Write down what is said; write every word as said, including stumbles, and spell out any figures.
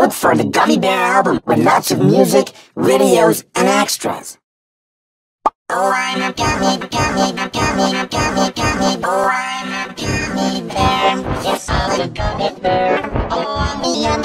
look for the Gummy Bear album with lots of music, videos, and extras. Oh, I'm a gummy, gummy, gummy, gummy, gummy. Oh, I'm a gummy bear. Yes, I'm a gummy bear. Oh, I'm a